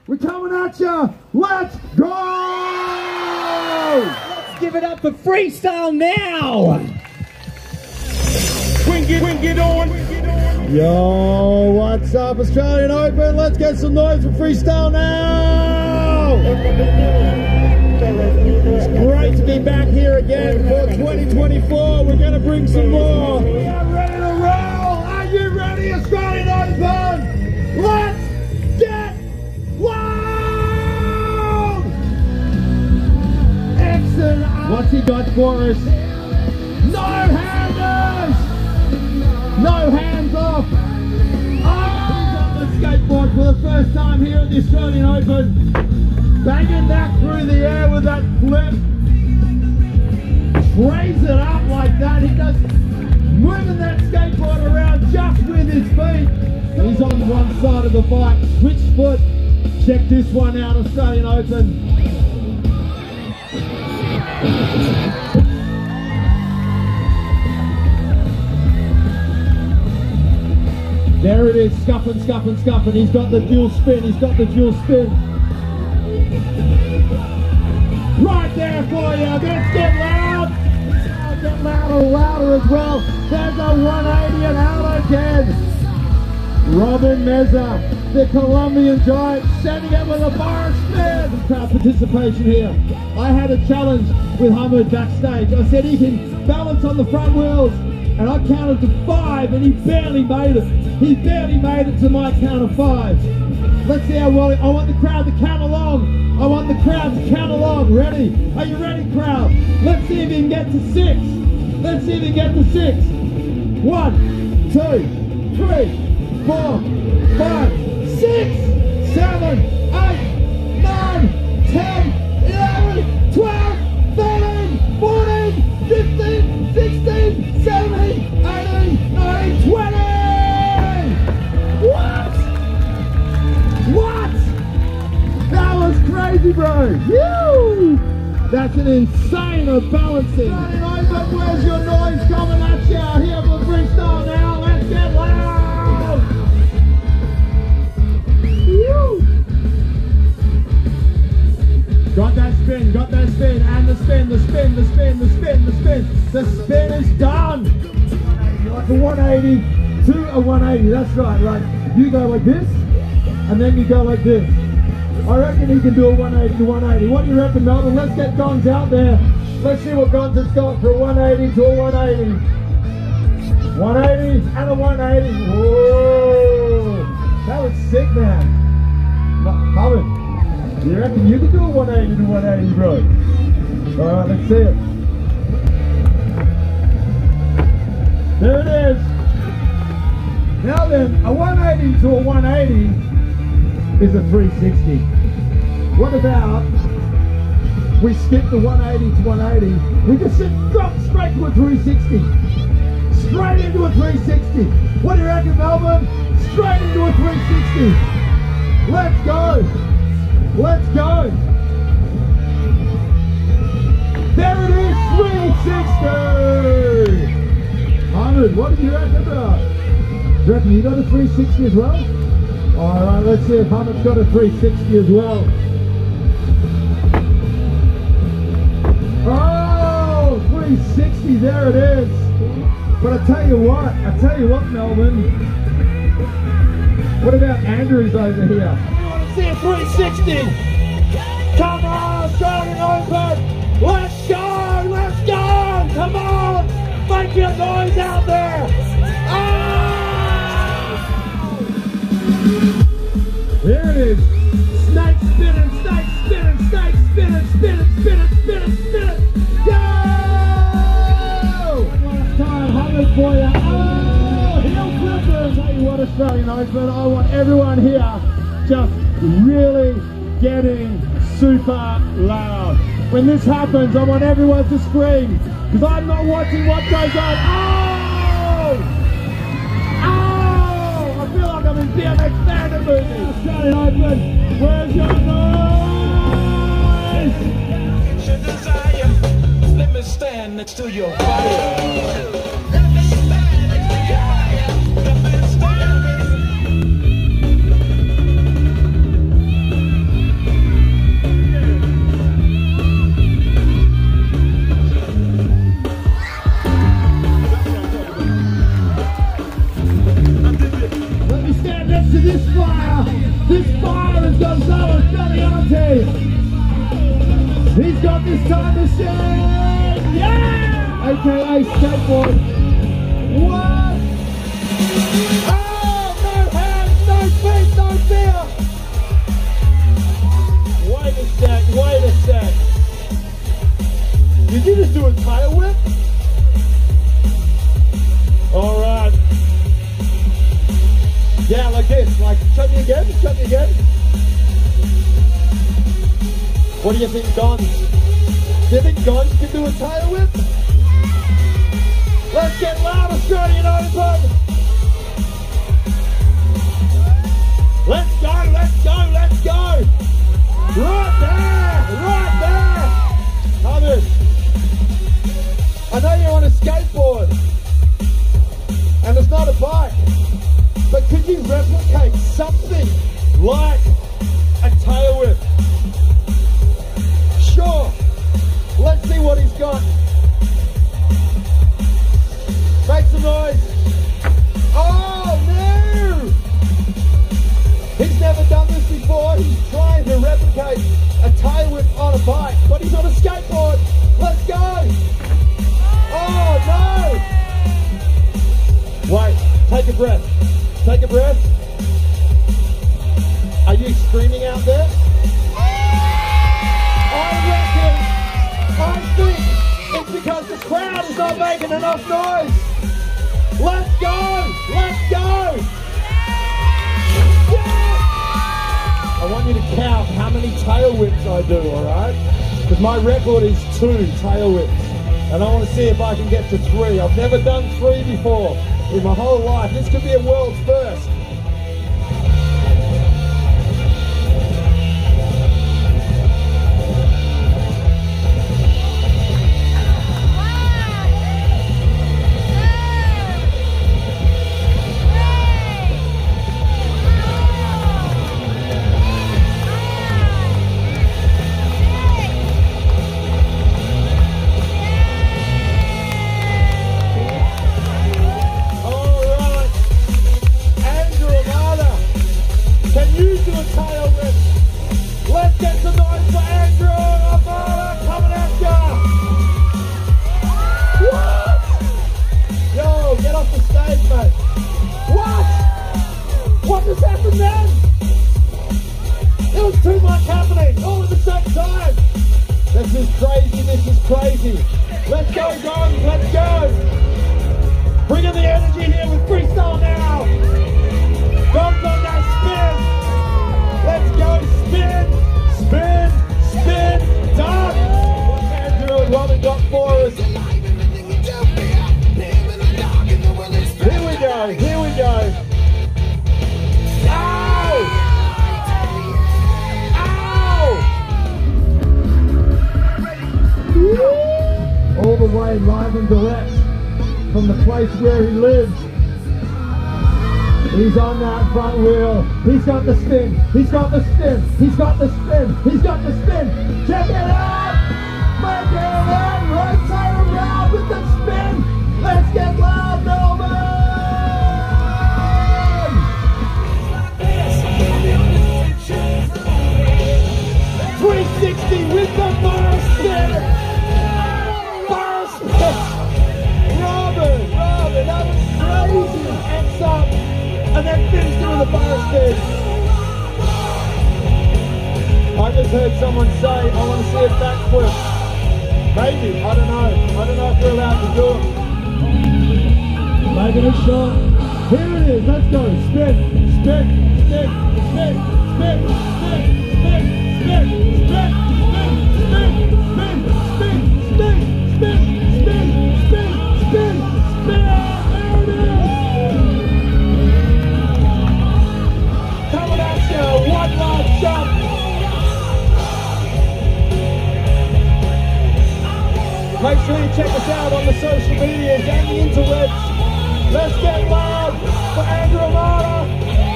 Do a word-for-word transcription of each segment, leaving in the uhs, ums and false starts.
We're coming at ya. Let's go! Let's give it up for Freestyle Now. Wing it, wing it on. Yo, what's up, Australian Open? Let's get some noise for Freestyle Now. It's great to be back here again for twenty twenty-four. We're going to bring some more. We are ready to roll. Are you ready, Australian Open? Let's get wild! Excellent. What's he got for us? No-handers! No hands off! Oh! He's on the skateboard for the first time here at the Australian Open. Banging that through the air with that flip. Trays it up like that. He does moving that skateboard around just with his feet. He's on one side of the bike. Switch foot. Check this one out, Australian Open. There it is, scuffing, scuffing, scuffing. He's got the dual spin, he's got the dual spin. Right there for you, let's get loud. I'll get louder, louder as well. There's a one eighty and out again. Robin Meza, the Colombian giant, sending it with a bar spin. Crowd participation here. I had a challenge with Hamed backstage. I said he can balance on the front wheels. And I counted to five and he barely made it. He barely made it to my count of five. Let's see how well, I want the crowd to count along. I want the crowd to count along. Ready? Are you ready, crowd? Let's see if he can get to six. Let's see if he can get to six. One, two, three, four, five, six, seven, eight, nine, ten, eleven, twelve, thirteen, fourteen, fifteen, sixteen, seventeen, eighteen, nineteen, twenty! What? What? That was crazy, bro! Woo! That's an insane of balancing. But where's your noise coming at you out here for Freestyle Now? Let's get loud! Woo! Got that spin, got that spin, and the spin, the spin, the spin, the spin, the spin. The spin is done. Like a one eighty to a one eighty, that's right. Like you go like this, and then you go like this. I reckon he can do a one eighty to one eighty. What do you reckon, Melbourne? Let's get Gonz out there. Let's see what Gonz has got for a one eighty to a one eighty. one eighty and a one eighty. Whoa! That was sick, man. Hamed, you reckon you can do a one eighty to one eighty, bro? Alright, let's see it. There it is. Now then, a one eighty to a one eighty is a three sixty. What about we skip the one eighty to one eighty, we just sit, drop straight to a three sixty. Straight into a three sixty. What do you reckon, Melbourne? Straight into a three sixty. Let's go. Let's go! There it is, three sixty! Hamed, what do you reckon about? Do you reckon you got a three sixty as well? Alright, let's see if Hamed's got a three sixty as well. Oh, three sixty, there it is! But I tell you what, I tell you what, Melbourne. What about Andrew's over here? See a three sixty. Come on, Australian Open. Let's go, let's go. Come on, make your noise out there. Ah! There it is. Snake spinning, snake spinning, snake spinning, spinning, spinning, spinning, spinning. Go! One last time, Hamed for you. Oh, heel flippers. Tell you what, Australian Open, I want everyone here just really getting super loud. When this happens, I want everyone to scream, because I'm not watching what goes on. Oh! Oh! I feel like I'm in B M X standard movie. Australian Open, where's your noise? Your desire, let me stand next to your fire. to this fire. This fire is Gonzalo Bellanti. He's got this time machine. Yeah! A K A skateboard. What? Oh, no hands, no feet, no fear. Wait a sec, wait a sec. Did you just do a tail whip? All right. Yeah, like this. Like, show me again, show me again. What do you think, Gons? Do you think Gons can do a tail whip? Let's get loud, Australian Open! Let's go, let's go, let's go! Right there, right there! Hamed, I know you're on a skateboard, and it's not a bike, but could you replicate something like a tail whip? Sure, let's see what he's got. Make some noise. Oh no! He's never done this before. He's trying to replicate a tail whip on a bike, but he's on a skateboard. Let's go! Oh no! Wait, take a breath. Take a breath. Are you screaming out there? I reckon, I think it's because the crowd is not making enough noise. Let's go! Let's go! Yeah! I want you to count how many tail whips I do, alright? Because my record is two tail whips. And I want to see if I can get to three. I've never done three before in my whole life. This could be a world's first. Let's get some noise for Andrew Ahumada coming at ya! What? Yo, get off the stage, mate. What? What just happened then? There was too much happening all at the same time. This is crazy, this is crazy. Let's go, guys, let's go. Bring in the energy here with Freestyle Now. Guns on that spin. Let's go, spin, spin, spin, done! What's Andrew and Robin got for us? Here we go, here we go. Ow! Ow! All the way live and direct from the place where he lives. He's on that front wheel. He's got the spin. He's got the spin. He's got the spin. He's got the spin. Check it out. Make it around. Rotate around with the spin. Let's get loud, Melbourne. three sixty with the bar spin. Bar spin. Robin, Robin, that was crazy. X up. And then finish doing the bar spin. I just heard someone say, I want to see a backflip. Maybe, I don't know. I don't know if we're allowed to do it. Making a shot. Here it is, let's go. Spin, spin, spin, spin, spin, spin, spin, spin, spin, spin, spin, spin, spin, spin, spin, spin, spin, spin. There it is. Coming at you, one last jump. Make sure you check us out on the social medias and the interwebs. Let's get loud for Andrew Ahumada.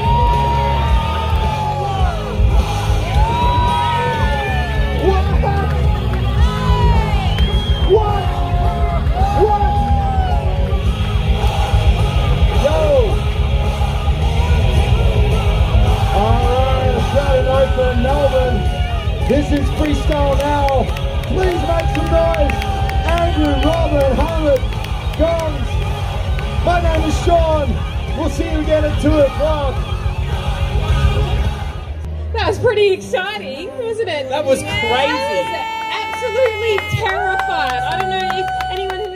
What? What? What? Yo! is Freestyle Now. Please make some noise. Andrew, Robin, Hamed, Gonz. My name is Shaun. We'll see you again at two o'clock. That was pretty exciting, wasn't it? That was Yeah, crazy. I was absolutely terrified. I don't know if anyone